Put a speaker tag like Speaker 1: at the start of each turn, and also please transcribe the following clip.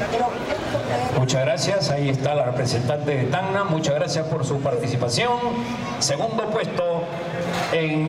Speaker 1: Muchas gracias, ahí está la representante de Tacna, muchas gracias por su participación. Segundo puesto en